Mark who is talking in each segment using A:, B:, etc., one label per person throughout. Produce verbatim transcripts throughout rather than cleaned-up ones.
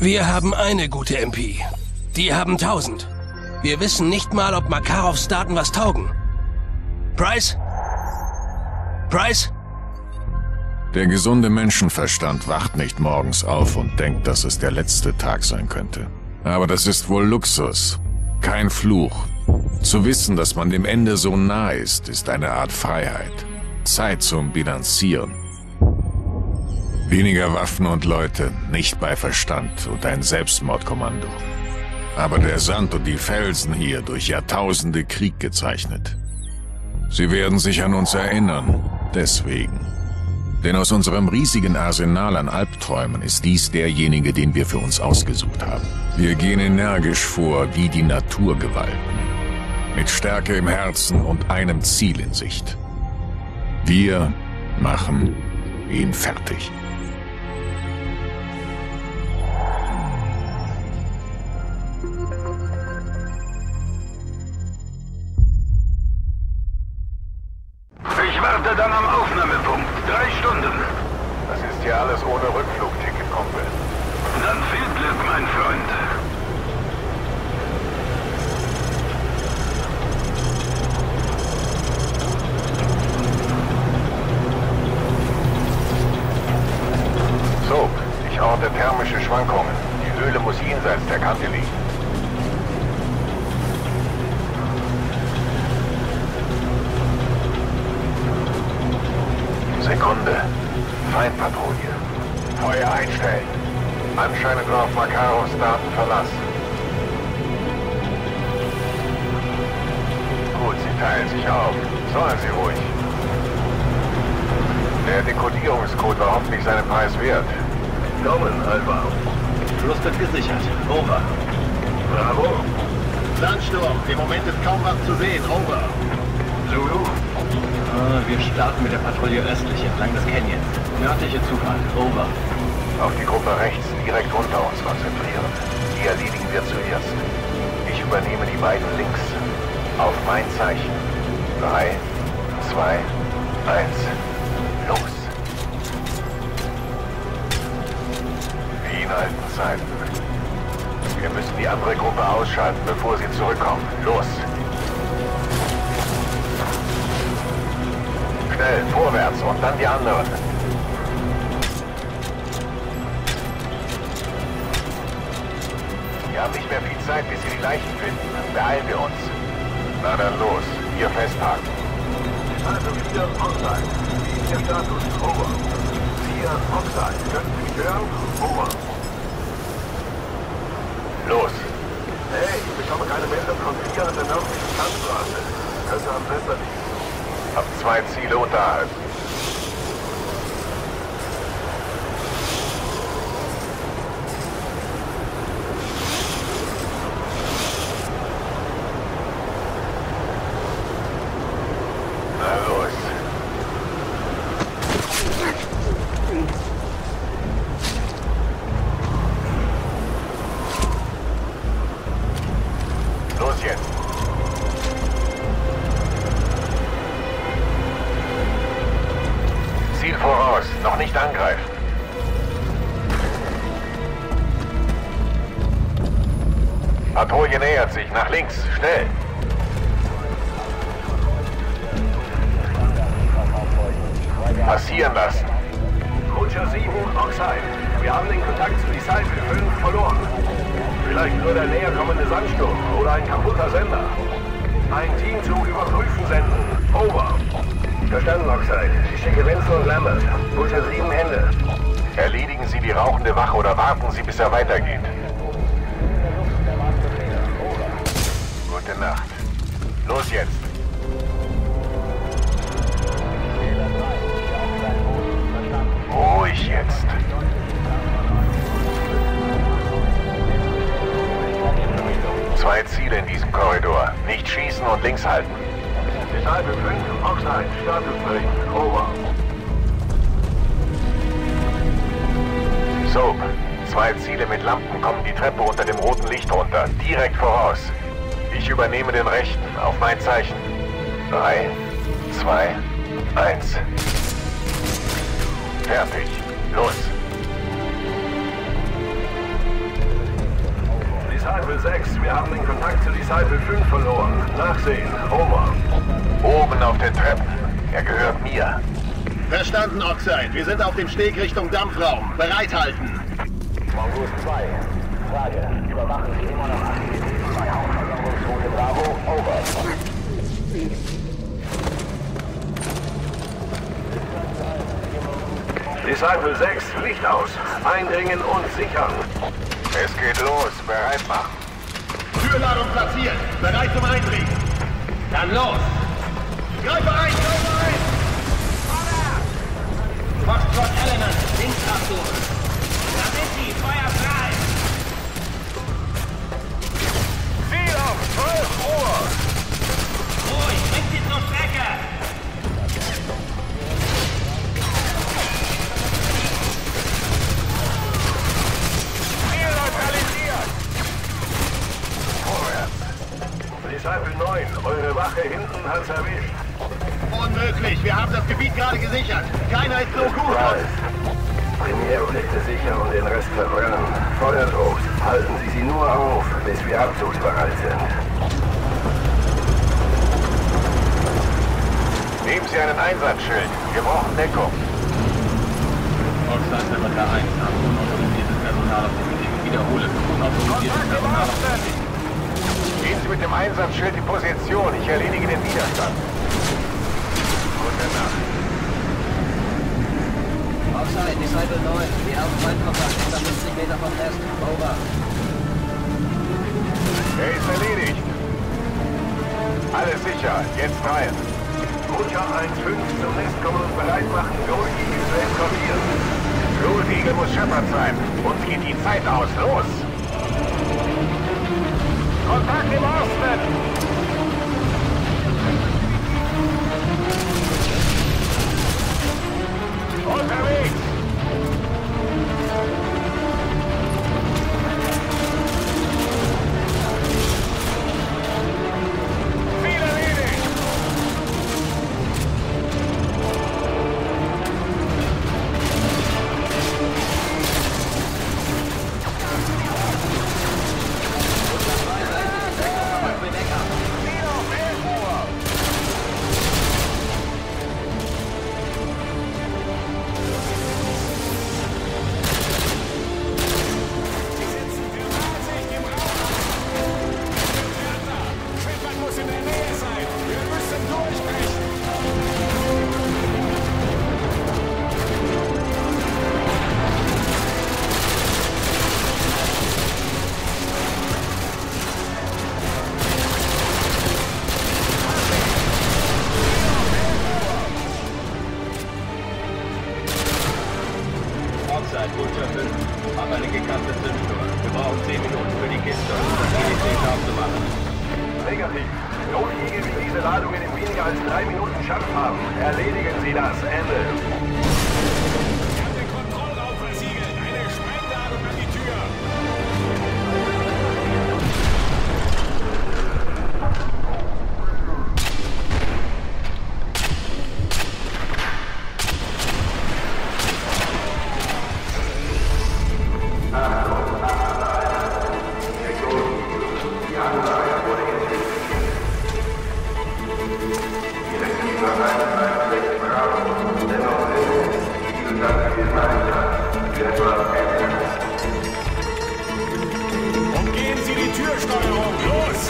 A: Wir haben eine gute M P. Die haben tausend. Wir wissen nicht mal, ob Makarovs Daten was taugen. Price? Price?
B: Der gesunde Menschenverstand wacht nicht morgens auf und denkt, dass es der letzte Tag sein könnte. Aber das ist wohl Luxus, kein Fluch. Zu wissen, dass man dem Ende so nah ist, ist eine Art Freiheit. Zeit zum Bilanzieren. Weniger Waffen und Leute, nicht bei Verstand und ein Selbstmordkommando. Aber der Sand und die Felsen hier durch Jahrtausende Krieg gezeichnet. Sie werden sich an uns erinnern, deswegen. Denn aus unserem riesigen Arsenal an Albträumen ist dies derjenige, den wir für uns ausgesucht haben. Wir gehen energisch vor wie die Naturgewalten. Mit Stärke im Herzen und einem Ziel in Sicht. Wir machen ihn fertig.
C: Ich warte dann am Aufnahmepunkt. Drei Stunden.
D: Das ist hier alles ohne Rückflugticket, Kumpel.
C: Dann viel Glück, mein Freund.
D: So, ich orte thermische Schwankungen. Die Höhle muss jenseits der Kante liegen. Sekunde. Feindpatrouille. Feuer einstellen. Anscheinend war auf Makarovs Daten Verlass. Gut, sie teilen sich auf. Sollen sie ruhig. Der Dekodierungscode war hoffentlich seinen Preis wert.
C: Kommen, Alpha.
E: Fluss wird gesichert. Over.
C: Bravo.
E: Sandsturm. Im Moment ist kaum was zu sehen. Over.
C: Zulu.
E: Ah, wir starten mit der Patrouille östlich entlang des Canyons. Nördliche Zufahrt. Over.
D: Auf die Gruppe rechts direkt unter uns konzentrieren. Die erledigen wir zuerst. Ich übernehme die beiden links. Auf mein Zeichen. Drei, zwei, eins. Los. Wie in alten Zeiten. Wir müssen die andere Gruppe ausschalten, bevor sie zurückkommen. Los. Schnell, vorwärts und dann die anderen. Wir haben nicht mehr viel Zeit, bis sie die Leichen finden. Beeilen wir uns. Na dann los. Hier festhalten.
C: Also vier Oxide. Wie ist der Status? Over. Vier Oxide. Können Sie mich hören? Over.
D: Los.
C: Hey, ich bekomme keine Meldung von vier an der nördlichen Landstraße. Könnte am Fenster liegen.
D: Hab zwei Ziele unterhalb. Na los. Los jetzt. Ziel voraus, noch nicht angreifen. Patrouille nähert sich, nach links, schnell. Passieren lassen.
C: Butcher sieben, Oxide. Wir haben den Kontakt zu Disciple fünf verloren. Vielleicht nur der näher kommende Sandsturm oder ein kaputter Sender. Ein Team zum Überprüfen senden. Over. Verstanden, Oxide. Ich schicke Wenzel und Lambert. Butcher sieben Hände.
D: Erledigen Sie die rauchende Wache oder warten Sie, bis er weitergeht. Gute Nacht. Los jetzt. Ruhig jetzt. Zwei Ziele in diesem Korridor. Nicht schießen und links halten.
C: Disciple fünf, Oxide. Statusbericht. Over.
D: Soap. Zwei Ziele mit Lampen kommen die Treppe unter dem roten Licht runter. Direkt voraus. Ich übernehme den rechten. Auf mein Zeichen. Drei, zwei, eins. Fertig. Los.
C: sechs, wir haben den Kontakt zu Disciple fünf verloren. Nachsehen, over.
D: Oben auf den Treppen. Er gehört mir.
F: Verstanden, Oxide. Wir sind auf dem Steg Richtung Dampfraum. Bereithalten.
D: Mongoose zwei. Frage. Überwachen Sie immer noch Aktivität bei Hauptversorgungsroute Bravo. Over.
C: Disciple sechs, Licht aus. Eindringen und sichern.
D: Es geht los. Bereit machen.
F: Türladung platziert. Bereit zum Eindringen.
E: Dann los!
F: Greife ein! Greife ein!
E: Foxtrot Element, Linksabzug. Da sind sie, Feuer frei!
C: Ziel auf zwölf Uhr!
E: Ruhig, bringt sie zur Strecke!
C: Ziel neutralisiert! Vorwärts! Disciple neun, eure Wache hinten hat's erwischt.
F: Unmöglich. Wir haben das Gebiet gerade gesichert. Keiner ist so gut.
C: Primärobjekte sichern und den Rest verbrennen. Feuerdruck. Halten Sie sie nur auf, bis wir abzugsbereit sind.
D: Nehmen Sie einen Einsatzschild. Wir brauchen Deckung.
E: Oxide Vermittler eins, haben unautorisiertes Personal auf dem Weg. Wiederhole, unautorisiertes Personal auf dem Weg.
D: Gehen Sie mit dem Einsatzschild die Position. Ich erledige den Widerstand. Gute Nacht.
G: Oxide, Disciple neun. Wir haben Feindkontakt etwa fünfzig Meter vom Nest. Over.
D: Er ist erledigt. Alles sicher. Jetzt rein.
C: Butcher eins fünf zum Nest kommen und bereit machen. Gold Eagle zu eskortieren.
D: Gold Eagle muss Shepard sein. Uns geht die Zeit aus. Los! Kontakt im Osten! Unterwegs! Ziel erledigt! Ziel auf elf Uhr!
E: Oxide, Butcher fünf. Hab eine gekappte Zündschnur. Wir brauchen zehn Minuten für die Kiste, um das G D C scharf zu machen.
C: Negativ. Gold Eagle will diese Ladungen in weniger als drei Minuten Schaff haben. Erledigen Sie das. Ende.
H: Wir haben den Kontrollraum versiegelt. Eine Sprengladung an die Tür. Umgehen Sie die Türsteuerung. Los!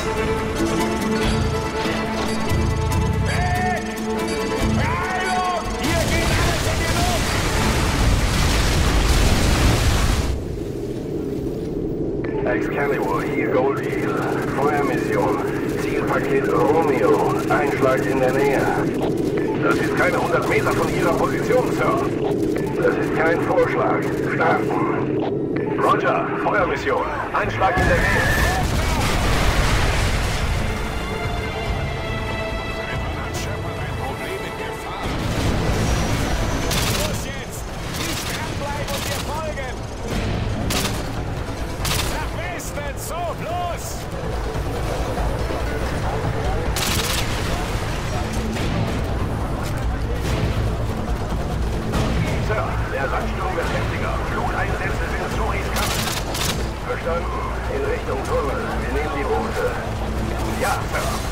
H: Weg! Beeilung! Hier geht alles in die Luft!
C: Excalibur, hier Gold Eagle. Feuermission. Zielpaket Romeo. Einschlag in der Nähe. Das ist keine hundert Meter von Ihrer Position, Sir. Das ist kein Vorschlag. Starten. Roger, Feuermission. Einschlag in der Nähe.
H: Hat Shepard ein Problem mit Gefahr? Los jetzt! Nicht dranbleiben und wir folgen! Nach Westen, so, los!
C: Der Sandsturm wird heftiger. Flugeinsätze sind zu riskant. Verstanden. In in Richtung Tunnel. Wir nehmen die Route. Ja, Sir.